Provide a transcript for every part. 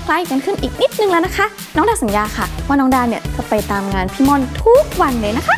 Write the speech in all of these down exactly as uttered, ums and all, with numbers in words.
ล้กันขึ้นอีกนิดนึงแล้วนะคะน้องดาสัญญาค่ะว่าน้องดาเนี่ยจะไปตามงานพี่ม่อนทุกวันเลยนะคะ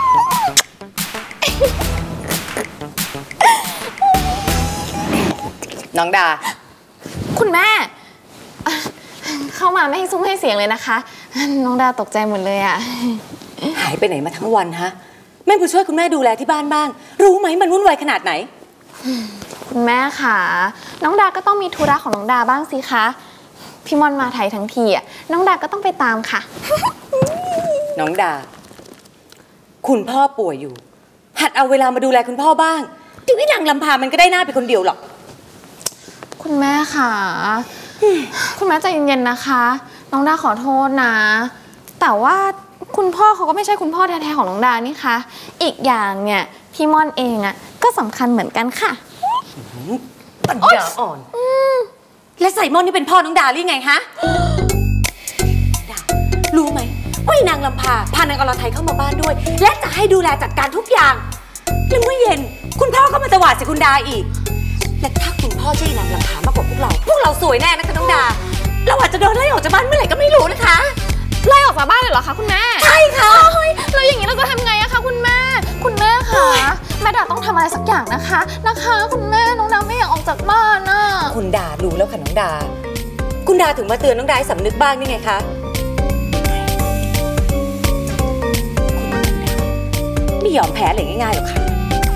น้องดาคุณแม่เข้ามาไม่ให้ซุ้มให้เสียงเลยนะคะน้องดาตกใจหมดเลยอะหายไปไหนมาทั้งวันฮะแม่ผู้ช่วยคุณแม่ดูแลที่บ้านบ้างรู้ไหมมันวุ่นวายขนาดไหนคุณแม่ค่ะน้องดาก็ต้องมีธุระของน้องดาบ้างสิคะพี่ม่อนมาไทยทั้งทีอะน้องดาก็ต้องไปตามค่ะน้องดาคุณพ่อป่วยอยู่หัดเอาเวลามาดูแลคุณพ่อบ้างถึงไอ้นางลำพามันก็ได้หน้าไปคนเดียวหรอกคุณแม่ค่ะคุณแม่ใจเย็นๆนะคะน้องดาขอโทษนะแต่ว่าคุณพ่อเขาก็ไม่ใช่คุณพ่อแท้ๆของน้องดานี่คะอีกอย่างเนี่ยพี่ม่อนเองอะก็สำคัญเหมือนกันค่ะปัญญาอ่อนและใส่ม่อนนี่เป็นพ่อน้องดาหรือไงฮะดารู้ไหมว่านางลำพาพานางอรไทยเข้ามาบ้านด้วยและจะให้ดูแลจัดการทุกอย่างแล้วเมื่อเย็นคุณพ่อก็มาตวาดใส่คุณดาอีกและถ้าคุณพ่อใช่นางลำพามากกว่าพวกเราพวกเราสวยแน่นะคะน้องดาเราอาจจะโดนไล่ออกจากบ้านเมื่อไหร่ก็ไม่รู้นะคะไล่ออกจากบ้านเลยเหรอคะคุณแม่ใช่ค่ะแล้วอย่างนี้เราจะทำไงอะคะคุณแม่คุณแม่คะแม่ดาต้องทำอะไรสักอย่างนะคะนะคะคุณแม่น้องดาไม่อยากออกจากบ้านน่ะคุณดารู้แล้วค่ะน้องดาคุณดาถึงมาเตือนน้องดาให้สำนึกบ้างนี่ไงคะไม่ยอมแพ้เลยง่ายๆหรอกค่ะ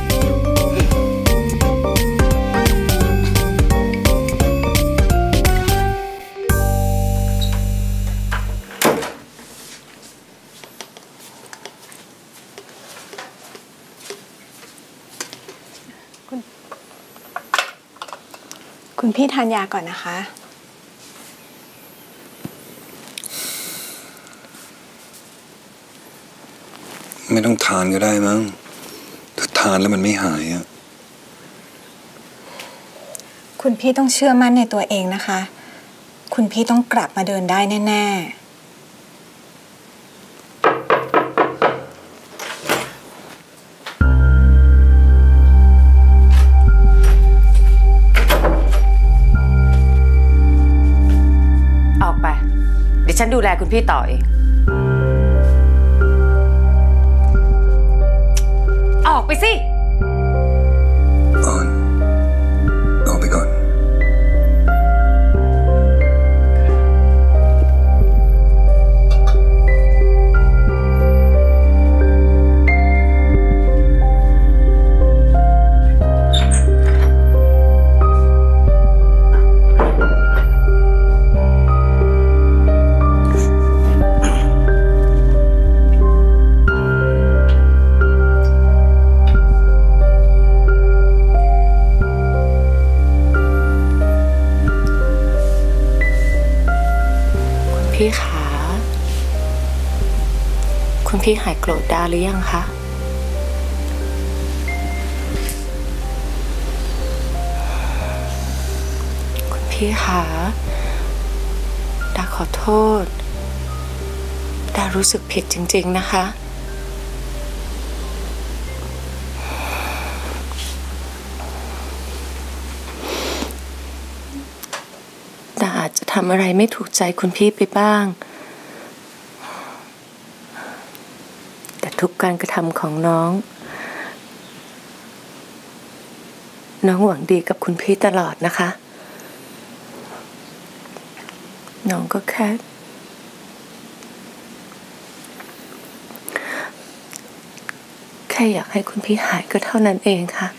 คุณพี่ทานยาก่อนนะคะไม่ต้องทานก็ได้มั้งถ้าทานแล้วมันไม่หายอะคุณพี่ต้องเชื่อมั่นในตัวเองนะคะคุณพี่ต้องกลับมาเดินได้แน่ๆฉันดูแลคุณพี่ต่อเองออกไปสิออนออกไปก่อนพี่ขาคุณพี่หายโกรธดาหรือยังคะคุณพี่ขาดาขอโทษดารู้สึกผิดจริงๆนะคะดาอาจจะทำอะไรไม่ถูกใจคุณพี่ไปบ้างแต่ทุกการกระทำของน้องน้องหวังดีกับคุณพี่ตลอดนะคะน้องก็แค่แค่อยากให้คุณพี่หายก็เท่านั้นเองค่ะ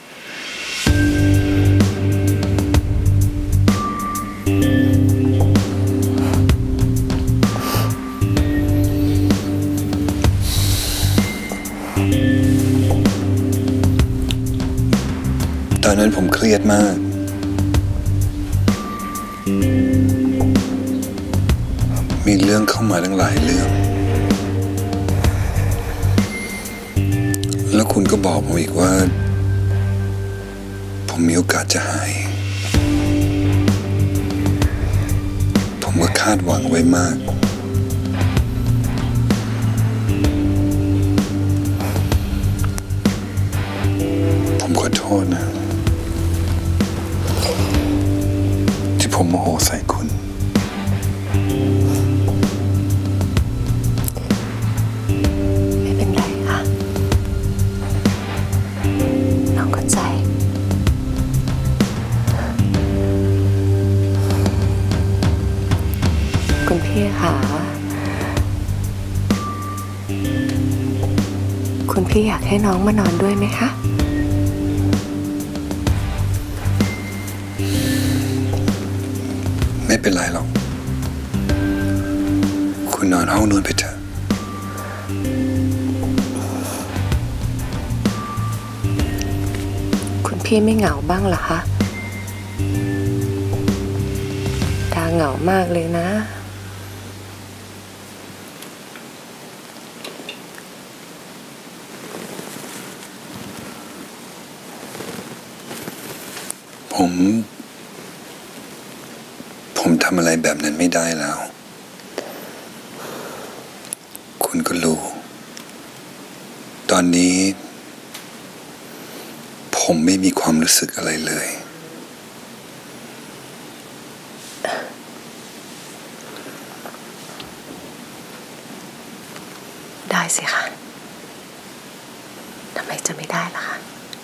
ตอนนั้นผมเครียดมากมีเรื่องเข้ามาตั้งหลายเรื่องแล้วคุณก็บอกผมอีกว่าผมมีโอกาสจะหายผมก็คาดหวังไว้มากผมขอโทษนะที่ผมโมโหใส่คุณคุณพี่อยากให้น้องมานอนด้วยไหมคะไม่เป็นไรหรอกคุณนอนห้องนู้นไปเถอะคุณพี่ไม่เหงาบ้างเหรอคะดาเหงามากเลยนะผม ผมทำอะไรแบบนั้นไม่ได้แล้ว คุณก็รู้ ตอนนี้ ผมไม่มีความรู้สึกอะไรเลยได้สิคะทำไมจะไม่ได้ล่ะคะ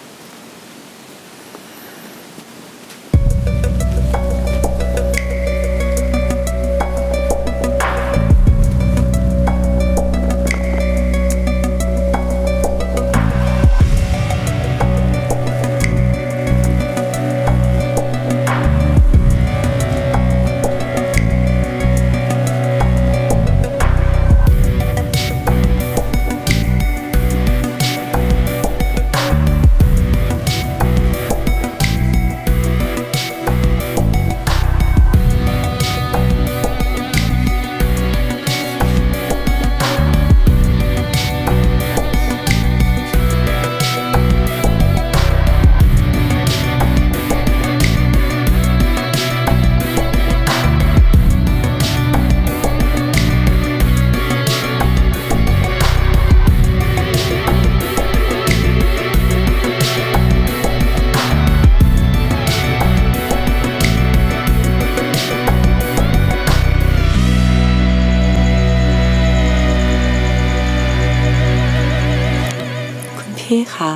พี่คะ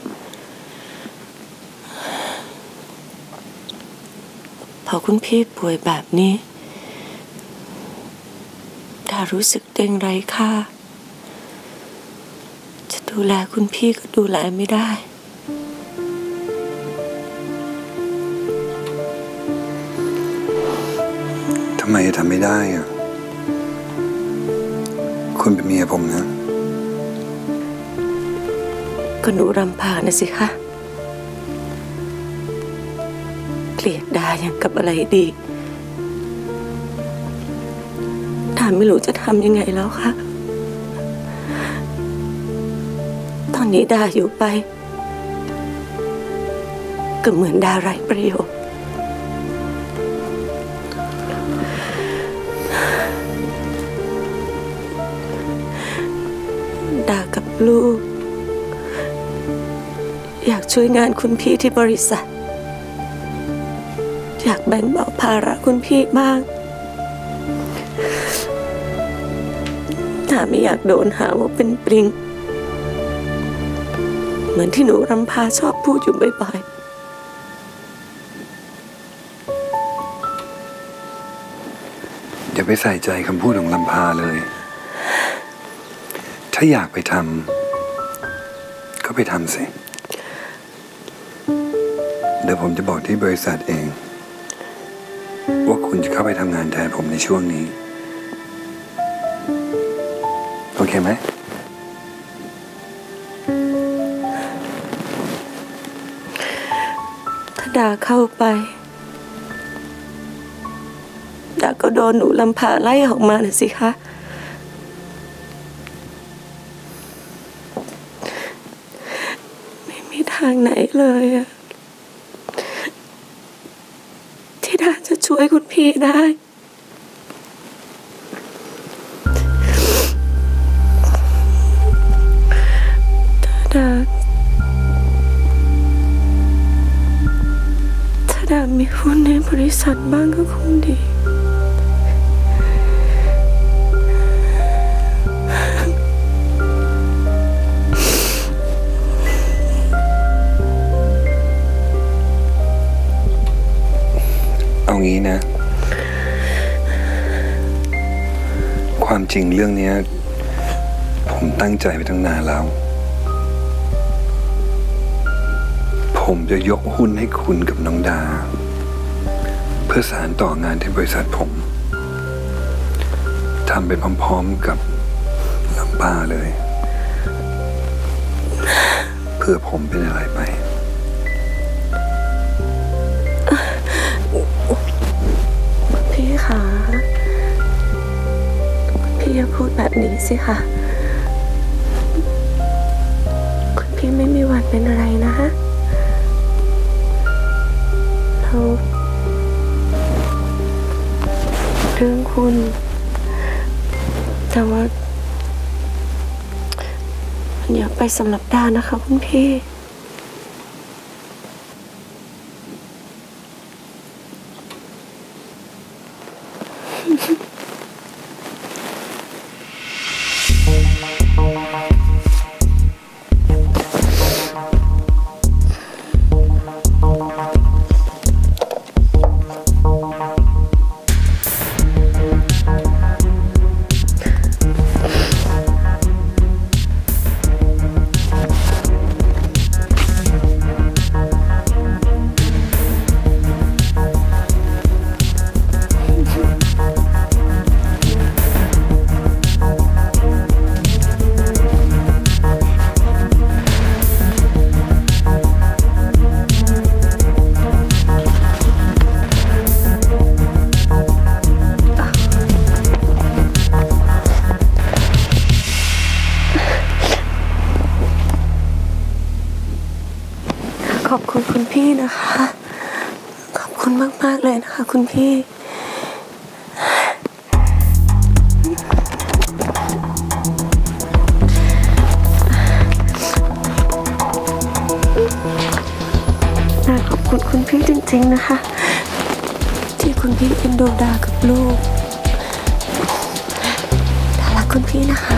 พอคุณพี่ป่วยแบบนี้ดารู้สึกเด้งไร้ค่าจะดูแลคุณพี่ก็ดูแลไม่ได้ทำไมทำไม่ได้อะคุณเป็นเมียผมนะก็หนูรำพานะสิคะเกลียดดาอย่างกับอะไรดีดาไม่รู้จะทำยังไงแล้วค่ะตอนนี้ดาอยู่ไปก็เหมือนดาไร้ประโยชน์ดากับลูกอยากช่วยงานคุณพี่ที่บริษัทอยากแบ่งเบาภาระคุณพี่บ้างถ้าไม่อยากโดนหาว่าเป็นปริงเหมือนที่หนูรำพาชอบพูดอยู่บ่อยๆอย่าไปใส่ใจคำพูดของลำพาเลยถ้าอยากไปทำก็ไปทำสิเดี๋ยวผมจะบอกที่บริษัทเองว่าคุณจะเข้าไปทำงานแทนผมในช่วงนี้โอเคไหมถ้าดาเข้าไปดาก็โดนหนูลำพาไล่ออกมาน่ะสิคะไม่มีทางไหนเลยอะที่ดาจะช่วยคุณพี่ได้ถ้าดาถ้าดามีหุ้นในบริษัทบ้างก็คงดีเอางี้นะความจริงเรื่องนี้ผมตั้งใจไปตั้งนานแล้วผมจะยกหุ้นให้คุณกับน้องดาเพื่อสานต่องานที่บริษัทผมทำไปพร้อมๆกับลำป้าเลยเพื่อผมเป็นอะไรไปพี่คะพี่อย่าพูดแบบนี้สิคะคุณพี่ไม่มีวันเป็นอะไรนะฮะแล้วเรื่องคุณแต่ว่ามันอยากไปสำหรับดานะคะคุณพี่ขอบคุณคุณพี่นะคะขอบคุณมากๆเลยนะคะคุณพี่น่าขอบคุณคุณพี่จริงๆนะคะที่คุณพี่เป็นดูดากับลูกดารักคุณพี่นะคะ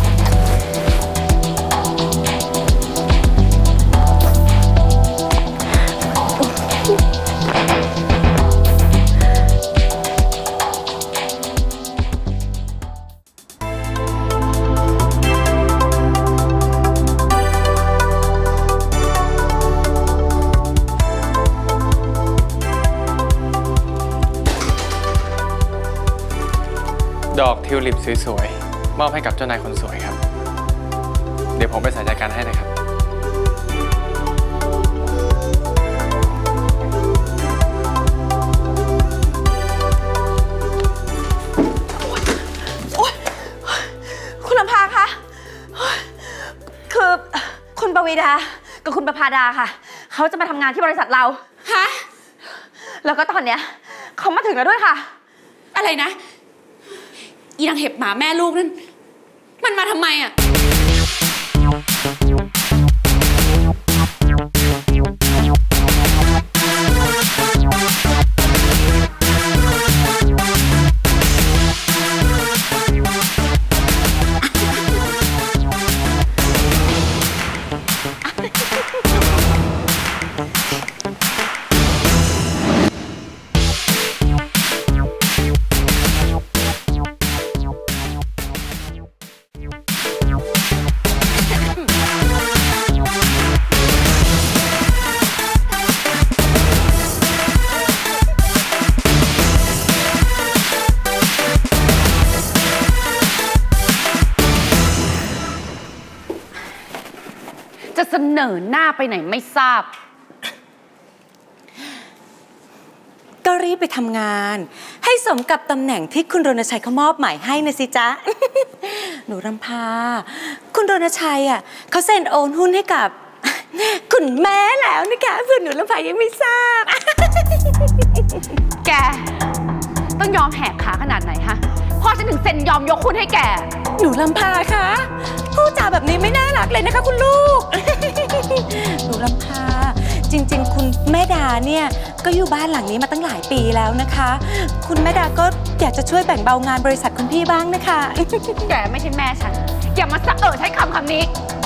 ดอกทิวลิปสวยๆมอบให้กับเจ้านายคนสวยครับเดี๋ยวผมไปจัดการให้นะครับคุณลำพาคะคือคุณปวีดากับคุณประภาดาค่ะเขาจะมาทำงานที่บริษัทเราฮะแล้วก็ตอนเนี้ยเขามาถึงแล้วด้วยค่ะอะไรนะอีนางเห็บหมาแม่ลูกนั่นมันมาทำไมอ่ะจะเสนอหน้าไปไหนไม่ทราบก็รีบไปทำงานให้สมกับตำแหน่งที่คุณรณชัยเขามอบหมายให้นะสิจ๊ะ หนูรำพาคุณรณชัยอ่ะเขาเซ็นโอนหุ้นให้กับคุณแม่แล้วนะคะเพื่อนหนูรำพายังไม่ทราบ แกต้องยอมแหกขาขนาดไหนฮะพ่อฉันถึงเซ็นยอมยกหุ้นให้แกหนูลำพาคะพูดจาแบบนี้ไม่น่ารักเลยนะคะคุณลูก หนูลำพาจริงๆคุณแม่ดาเนี่ยก็อยู่บ้านหลังนี้มาตั้งหลายปีแล้วนะคะคุณแม่ดาก็อยากจะช่วยแบ่งเบางานบริษัทคุณพี่บ้างนะคะ แกไม่ใช่แม่ฉันอย่ามาสะเออใช้คำคำนี้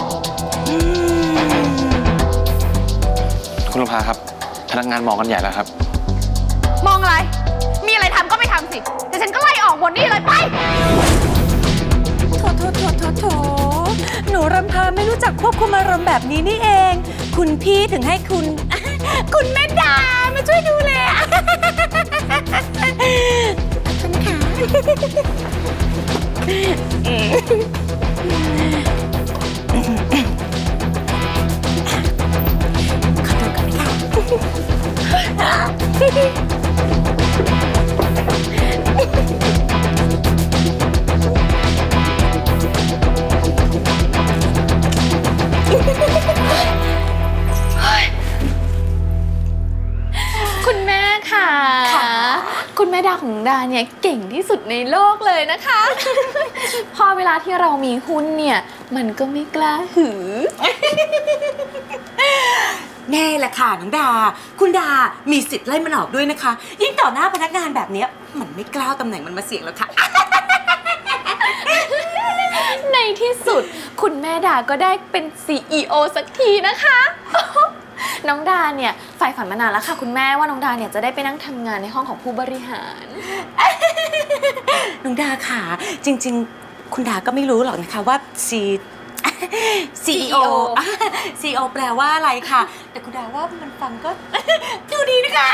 คุณลำพาครับพนักงานมองกันใหญ่แล้วครับมองอะไรมีอะไรทำก็ไม่ทำสิแต่ฉันก็ไล่ออกหมดนี่เลยไปโถโถโถโถโถหนูรำพาไม่รู้จักควบคุมอารมณ์แบบนี้นี่เองคุณพี่ถึงให้คุณ คุณแม่ดามาช่วยดูแลคุณค่ะขอโทษก่อนนะคะคุณแม่ค่ะ คุณแม่ดาของดาเนี่ยเก่งที่สุดในโลกเลยนะคะ พอเวลาที่เรามีหุ้นเนี่ยมันก็ไม่กล้าหือแน่แหละค่ะน้องดาคุณดามีสิทธิ์ไล่มันออกด้วยนะคะยิ่งต่อหน้าพนักงานแบบนี้มันไม่กล้าตำแหน่งมันมาเสี่ยงแล้วค่ะในที่สุดคุณแม่ดาก็ได้เป็น ซี อี โอ สักทีนะคะ น้องดาเนี่ยใฝ่ฝันมานานแล้วค่ะคุณแม่ว่าน้องดาเนี่ยจะได้ไปนั่งทำงานในห้องของผู้บริหารน้องดาค่ะจริงๆคุณดาก็ไม่รู้หรอกนะคะว่า C ซี อี โอ ซี อี โอ แปลว่าอะไรค่ะแต่คุณดาว่ามันฟังก็ ดูดีนะคะ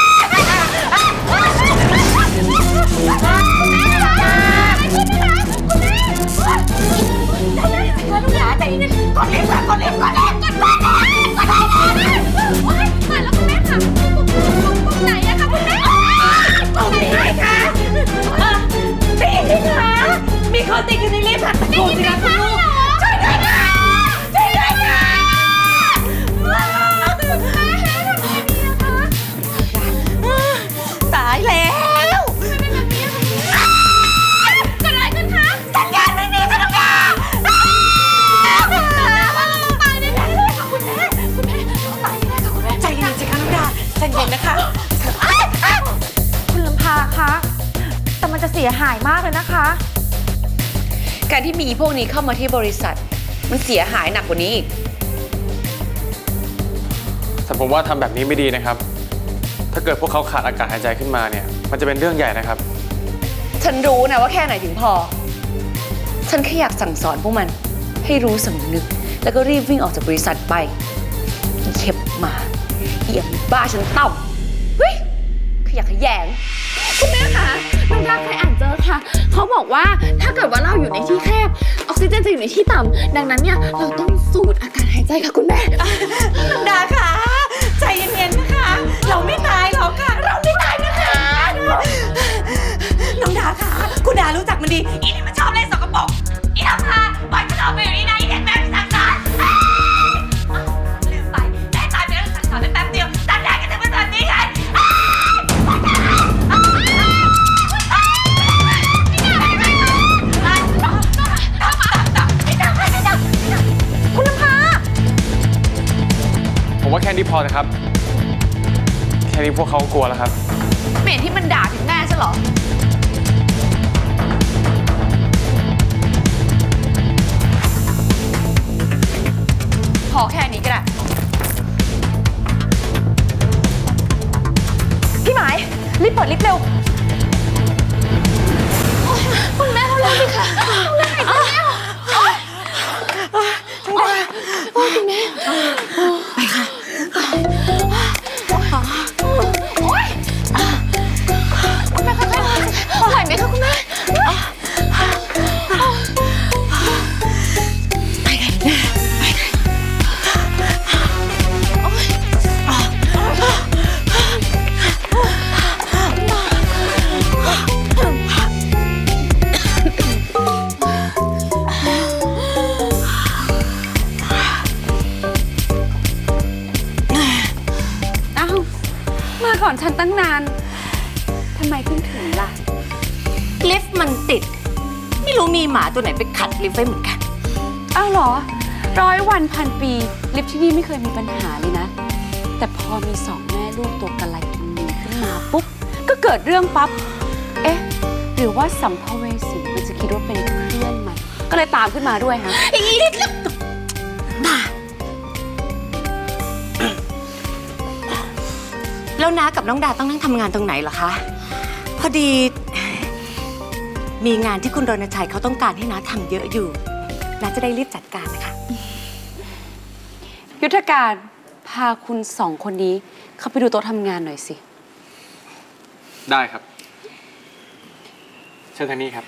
คุณดาใจเย็นก่อนเล็บก่อนเล็บก่อนเล็บก่อนบ้านก่อนได้เลยตายแล้วคุณแม่ค่ะปุ่มไหนอะคะคุณแม่ปุ่มนี้ค่ะพี่คะมีคนติดอยู่ในลิฟต์ค่ะตะโกนสิคะคุณลูกช่วยด้วยค่ะช่วยด้วยค่ะตายแล้วเกิดอะไรขึ้นคะสัญญาณไม่มีค่ะน้องดาตายแน่ๆเลยค่ะคุณแม่คุณแม่ตายแน่ๆค่ะคุณแม่ใจเย็นสิคะน้องดาใจเย็นนะคะคุณลำพาคะแต่มันจะเสียหายมากเลยนะคะการที่มีพวกนี้เข้ามาที่บริษัทมันเสียหายหนักกว่านี้อีกแต่ผมว่าทำแบบนี้ไม่ดีนะครับ ถ้าเกิดพวกเขาขาดอากาศหายใจขึ้นมาเนี่ยมันจะเป็นเรื่องใหญ่นะครับฉันรู้นะว่าแค่ไหนถึงพอฉันแค่อยากสั่งสอนพวกมันให้รู้สำนึกแล้วก็รีบวิ่งออกจากบริษัทไปเข็บมาเอี่ยมบ้าฉันต่ำเฮ้ยขยะขยงคุณแม่คะน้องดาเคยอ่านเจอค่ะเขาบอกว่าถ้าเกิดว่าเราอยู่ในที่แคบออกซิเจนจะอยู่ในที่ต่ำดังนั้นเนี่ยเราต้องสูดอากาศหายใจค่ะคุณแม่น้องดาค่ะใจเย็นๆนะคะเราไม่ตายหรอกค่ะเราไม่ตายนะคะน้องดาค่ะคุณดารู้จักมันดีอีนี่มันชอบเล่นสกปรกอีน้ำค่ะปล่อยมันออกไปอยู่นี่นะอีเด็กแม่ไม่สั่งสอนลืมไปแม่ตายไปแล้วสั่งสอนได้แป๊บเดียวตัดแดงกันถึงเป็นแบบนี้ไงผมว่าแค่นี้พอนะครับแค่นี้พวกเขากลัวแล้วครับไม่เห็นที่มันด่าถึงแม่ใช่หรอพอแค่นี้ก็ได้พี่หมายรีบเปิดลิฟต์เร็วคุณแม่เขาเร็วสิคะคุณแม่หายใจไม่ออกคุณแม่โอ้ยคุณแม่ไปค่ะโอ๊ยคุณแม่ค่อยๆไหวไหมคะคุณแม่ไปกันไปกันก่อนฉันตั้งนานทำไมเพิ่งถึงล่ะลิฟต์มันติดไม่รู้มีหมาตัวไหนไปขัดลิฟต์ไว้เหมือนกันอ้าวเหรอร้อยวันพันปีลิฟต์ที่นี่ไม่เคยมีปัญหาเลยนะแต่พอมีสองแม่ลูกตัวกระไรกินดีขึ้นมาปุ๊บก็เกิดเรื่องปั๊บเอ๊ะหรือว่าสัมภเวสีมันจะคิดว่าเป็นเพื่อนมันก็เลยตามขึ้นมาด้วยฮะอีลิฟต์มาแล้วน้ากับน้องดาต้องนั่งทำงานตรงไหนเหรอคะพอดีมีงานที่คุณรณชัยเขาต้องการให้น้าทำเยอะอยู่น้าจะได้รีบจัดการนะคะยุทธการพาคุณสองคนนี้เข้าไปดูโต๊ะทำงานหน่อยสิได้ครับ เชิญทางนี้ครับ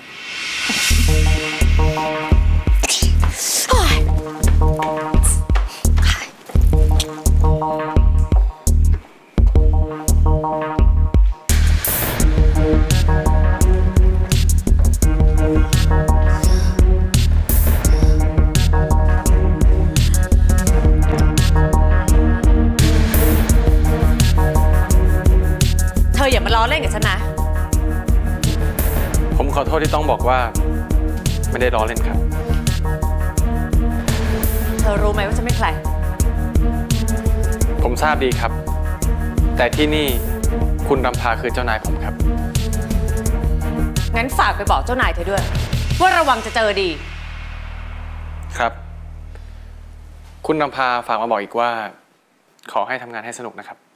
เธออย่ามาล้อเล่นกับฉันนะผมขอโทษที่ต้องบอกว่าไม่ได้ล้อเล่นครับเธอรู้ไหมว่าฉันเป็นใครผมทราบดีครับ แต่ที่นี่คุณรำพาคือเจ้านายผมครับงั้นฝากไปบอกเจ้านายเธอด้วย ว่าระวังจะเจอดีครับ คุณรำพาฝากมาบอกอีกว่า ขอให้ทำงานให้สนุกนะครับ